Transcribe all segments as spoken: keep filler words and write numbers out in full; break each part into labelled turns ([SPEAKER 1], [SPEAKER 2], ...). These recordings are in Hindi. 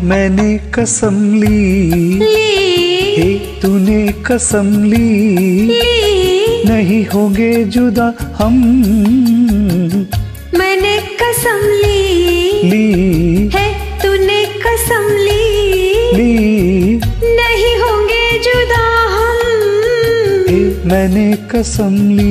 [SPEAKER 1] मैंने कसम ली, हे तूने कसम ली, नहीं होंगे जुदा हम।
[SPEAKER 2] मैंने कसम ली,
[SPEAKER 1] ली
[SPEAKER 2] है तूने कसम ली,
[SPEAKER 1] ली
[SPEAKER 2] नहीं होंगे जुदा हम।
[SPEAKER 1] हे मैंने कसम ली।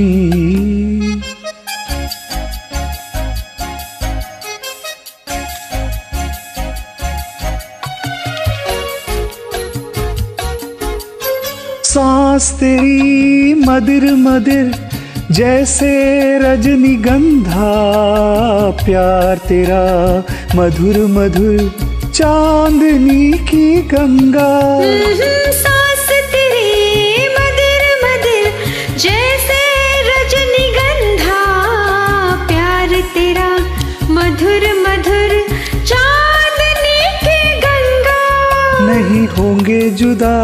[SPEAKER 1] सांस तेरी मदिर मदिर जैसे रजनीगंधा, प्यार तेरा मधुर मधुर चांदनी की गंगा।
[SPEAKER 2] सांस तेरी मदिर मदिर जैसे रजनीगंधा, प्यार तेरा मधुर मधुर चांदनी की गंगा।
[SPEAKER 1] नहीं होंगे जुदा,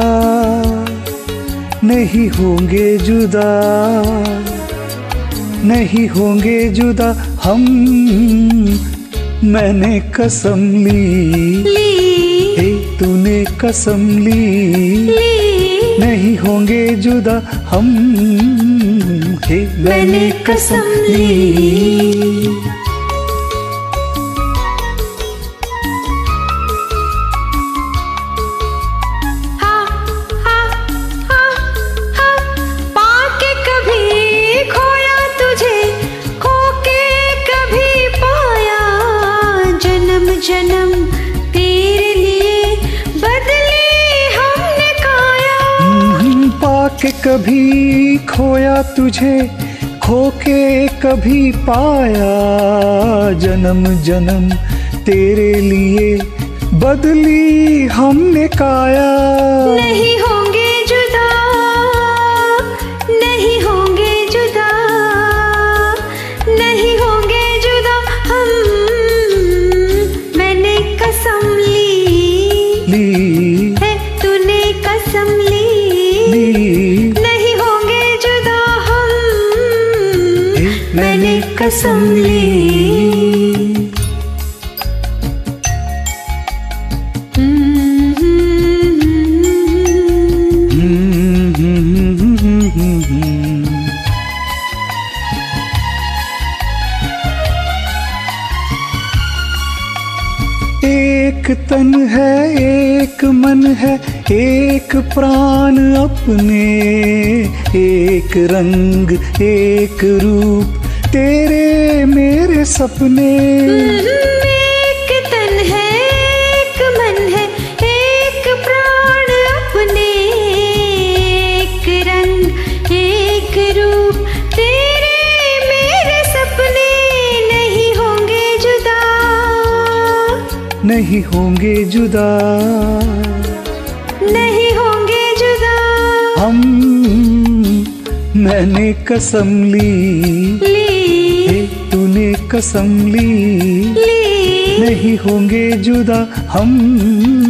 [SPEAKER 1] नहीं होंगे जुदा, नहीं होंगे जुदा हम। मैंने कसम ली,
[SPEAKER 2] ली
[SPEAKER 1] हे तूने कसम ली,
[SPEAKER 2] ली
[SPEAKER 1] नहीं होंगे जुदा हम। हे मैंने कसम ली।
[SPEAKER 2] जन्म तेरे लिए बदली हमने काया।
[SPEAKER 1] पाके कभी खोया तुझे, खोके कभी पाया। जन्म जन्म तेरे लिए बदली हमने काया।
[SPEAKER 2] नहीं होंगे जुदा, नहीं होंगे जुदा, नहीं होंगे जुदा हम। मैंने कसम ली,
[SPEAKER 1] ली
[SPEAKER 2] है तूने कसम ली,
[SPEAKER 1] ली
[SPEAKER 2] नहीं होंगे जुदा हम।
[SPEAKER 1] मैंने कसम ली। एक तन है एक मन है एक प्राण अपने, एक रंग एक रूप तेरे मेरे सपने।
[SPEAKER 2] एक तन है एक मन है एक प्राण अपने, एक रंग एक रूप तेरे मेरे सपने। नहीं होंगे जुदा,
[SPEAKER 1] नहीं होंगे जुदा,
[SPEAKER 2] नहीं होंगे जुदा
[SPEAKER 1] हम। मैंने कसम ली,
[SPEAKER 2] ली
[SPEAKER 1] हे तूने कसम ली,
[SPEAKER 2] ली
[SPEAKER 1] नहीं होंगे जुदा हम।